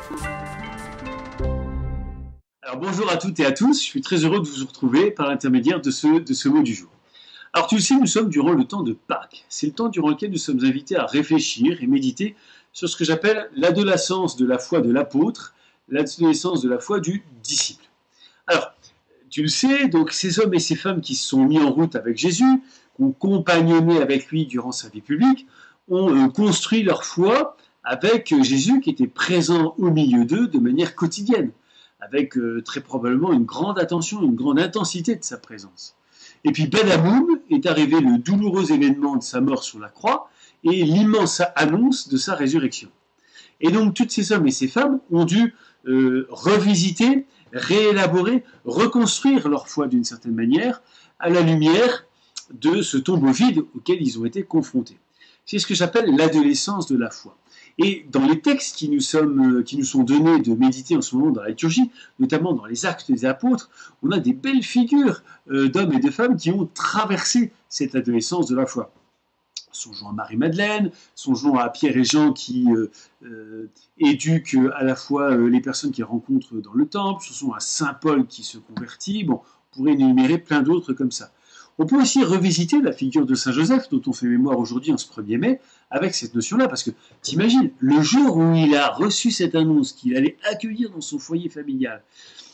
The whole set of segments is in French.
Alors bonjour à toutes et à tous, je suis très heureux de vous retrouver par l'intermédiaire de ce mot du jour. Alors tu le sais, nous sommes durant le temps de Pâques. C'est le temps durant lequel nous sommes invités à réfléchir et méditer sur ce que j'appelle l'adolescence de la foi de l'apôtre, l'adolescence de la foi du disciple. Alors, tu le sais, donc ces hommes et ces femmes qui se sont mis en route avec Jésus, qui ont compagnonné avec lui durant sa vie publique, ont construit leur foi avec Jésus qui était présent au milieu d'eux de manière quotidienne, avec très probablement une grande attention, une grande intensité de sa présence. Et puis badaboum est arrivé le douloureux événement de sa mort sur la croix et l'immense annonce de sa résurrection. Et donc tous ces hommes et ces femmes ont dû revisiter, réélaborer, reconstruire leur foi d'une certaine manière à la lumière de ce tombeau vide auquel ils ont été confrontés. C'est ce que j'appelle l'adolescence de la foi. Et dans les textes qui nous sont donnés de méditer en ce moment dans la liturgie, notamment dans les Actes des Apôtres, on a des belles figures d'hommes et de femmes qui ont traversé cette adolescence de la foi. Songeons à Marie-Madeleine, songeons à Pierre et Jean qui éduquent à la fois les personnes qu'ils rencontrent dans le temple, songeons à Saint Paul qui se convertit, bon, on pourrait énumérer plein d'autres comme ça. On peut aussi revisiter la figure de Saint Joseph, dont on fait mémoire aujourd'hui en ce 1er mai, avec cette notion-là, parce que t'imagines, le jour où il a reçu cette annonce qu'il allait accueillir dans son foyer familial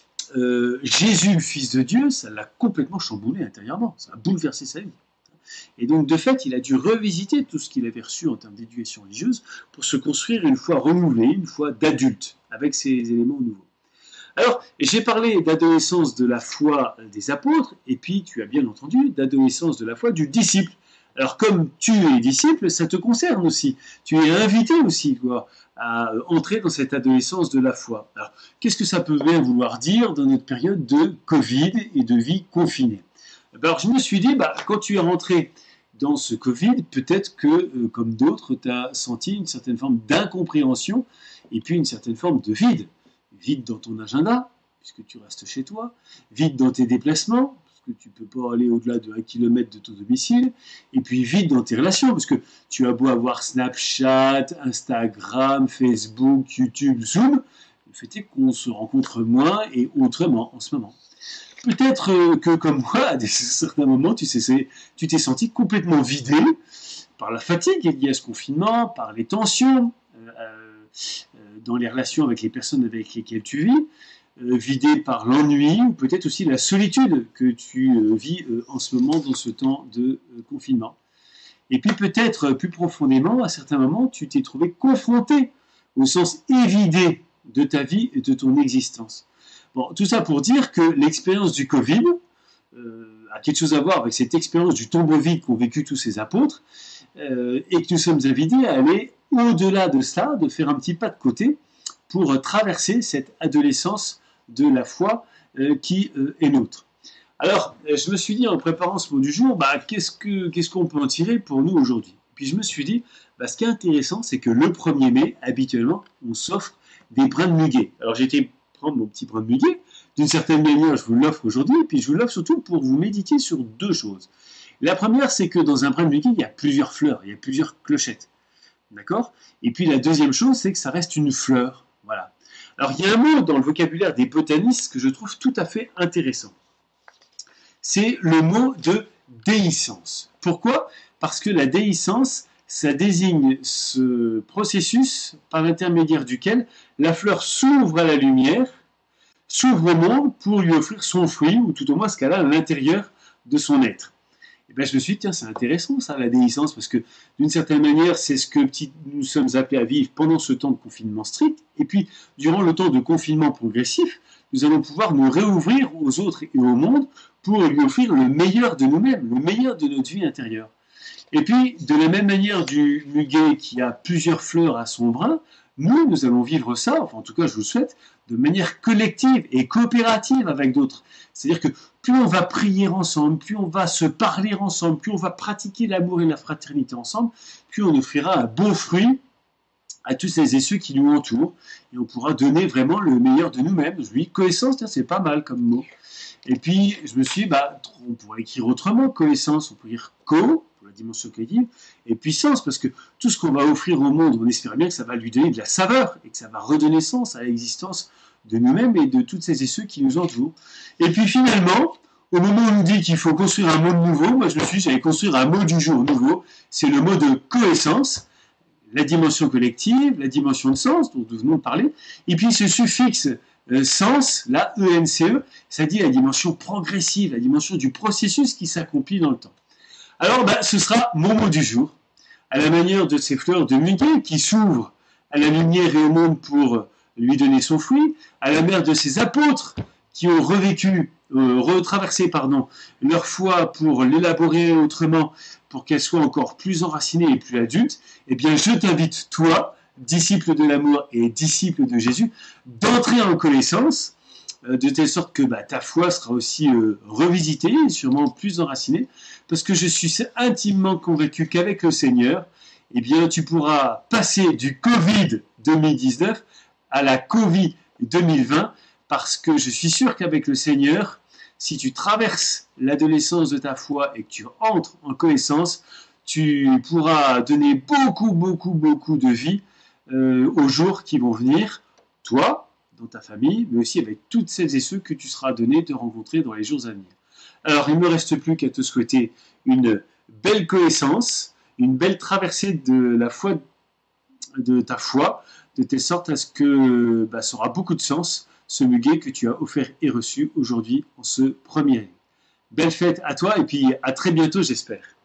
Jésus, le Fils de Dieu, ça l'a complètement chamboulé intérieurement, ça a bouleversé sa vie. Et donc, de fait, il a dû revisiter tout ce qu'il avait reçu en termes d'éducation religieuse pour se construire une foi renouvelée, une foi d'adulte, avec ces éléments nouveaux. Alors, j'ai parlé d'adolescence de la foi des apôtres, et puis tu as bien entendu d'adolescence de la foi du disciple. Alors, comme tu es disciple, ça te concerne aussi. Tu es invité aussi, quoi, à entrer dans cette adolescence de la foi. Alors, qu'est-ce que ça peut bien vouloir dire dans notre période de Covid et de vie confinée? Alors, je me suis dit, quand tu es rentré dans ce Covid, peut-être que, comme d'autres, tu as senti une certaine forme d'incompréhension et puis une certaine forme de vide. Vide dans ton agenda, puisque tu restes chez toi, vide dans tes déplacements, parce que tu ne peux pas aller au-delà de 1 kilomètre de ton domicile, et puis vide dans tes relations, parce que tu as beau avoir Snapchat, Instagram, Facebook, YouTube, Zoom, le fait est qu'on se rencontre moins et autrement en ce moment. Peut-être que, comme moi, à certains moments, tu t'es senti complètement vidé par la fatigue liée à ce confinement, par les tensions, dans les relations avec les personnes avec lesquelles tu vis, vidé par l'ennui ou peut-être aussi la solitude que tu vis en ce moment dans ce temps de confinement. Et puis peut-être plus profondément, à certains moments, tu t'es trouvé confronté au sens évidé de ta vie et de ton existence. Bon, tout ça pour dire que l'expérience du Covid a quelque chose à voir avec cette expérience du tombeau vide qu'ont vécu tous ces apôtres et que nous sommes invités à aller au-delà de cela, de faire un petit pas de côté pour traverser cette adolescence de la foi qui est nôtre. Alors, je me suis dit en préparant ce mot du jour, qu'est-ce qu'on peut en tirer pour nous aujourd'hui? Puis je me suis dit, ce qui est intéressant, c'est que le 1er mai, habituellement, on s'offre des brins de muguet. Alors j'ai été prendre mon petit brin de muguet, d'une certaine manière, je vous l'offre aujourd'hui, et puis je vous l'offre surtout pour vous méditer sur deux choses. La première, c'est que dans un brin de muguet, il y a plusieurs fleurs, il y a plusieurs clochettes. D'accord? Et puis la deuxième chose, c'est que ça reste une fleur. Voilà. Alors il y a un mot dans le vocabulaire des botanistes que je trouve tout à fait intéressant. C'est le mot de déhiscence. Pourquoi? Parce que la déhiscence, ça désigne ce processus par l'intermédiaire duquel la fleur s'ouvre à la lumière, s'ouvre au monde pour lui offrir son fruit, ou tout au moins ce qu'elle a à l'intérieur de son être. Et je me suis dit, tiens, c'est intéressant ça, la déhiscence, parce que d'une certaine manière, c'est ce que nous sommes appelés à vivre pendant ce temps de confinement strict, et puis durant le temps de confinement progressif, nous allons pouvoir nous réouvrir aux autres et au monde pour lui offrir le meilleur de nous-mêmes, le meilleur de notre vie intérieure. Et puis, de la même manière du muguet qui a plusieurs fleurs à son brin, nous allons vivre ça, enfin en tout cas je vous le souhaite, de manière collective et coopérative avec d'autres. C'est-à-dire que plus on va prier ensemble, plus on va se parler ensemble, plus on va pratiquer l'amour et la fraternité ensemble, plus on offrira un bon fruit à tous celles et ceux qui nous entourent, et on pourra donner vraiment le meilleur de nous-mêmes. Je lui dis, coessence, c'est pas mal comme mot. Et puis, je me suis dit, on pourrait écrire autrement, coessence, on peut dire co, la dimension collective, et puissance, parce que tout ce qu'on va offrir au monde, on espère bien que ça va lui donner de la saveur, et que ça va redonner sens à l'existence de nous-mêmes et de toutes celles et ceux qui nous entourent. Et puis finalement, au moment où on nous dit qu'il faut construire un monde nouveau, moi je me suis dit j'allais construire un mot du jour nouveau, c'est le mot de coessence, la dimension collective, la dimension de sens, dont nous venons de parler, et puis ce suffixe sens, la ENCE, ça dit la dimension progressive, la dimension du processus qui s'accomplit dans le temps. Alors, ce sera mon mot du jour, à la manière de ces fleurs de muguet qui s'ouvrent à la lumière et au monde pour lui donner son fruit, à la manière de ces apôtres qui ont retraversé leur foi pour l'élaborer autrement, pour qu'elle soit encore plus enracinée et plus adulte. Eh bien, je t'invite, toi, disciple de l'amour et disciple de Jésus, d'entrer en connaissance, de telle sorte que ta foi sera aussi revisitée, et sûrement plus enracinée, parce que je suis intimement convaincu qu'avec le Seigneur, eh bien, tu pourras passer du Covid 2019 à la Covid 2020, parce que je suis sûr qu'avec le Seigneur, si tu traverses l'adolescence de ta foi et que tu entres en connaissance, tu pourras donner beaucoup de vie aux jours qui vont venir, toi, dans ta famille, mais aussi avec toutes celles et ceux que tu seras donné de rencontrer dans les jours à venir. Alors, il ne me reste plus qu'à te souhaiter une belle connaissance, une belle traversée de ta foi, de telle sorte à ce que ça aura beaucoup de sens, ce muguet que tu as offert et reçu aujourd'hui en ce premier. Belle fête à toi et puis à très bientôt, j'espère.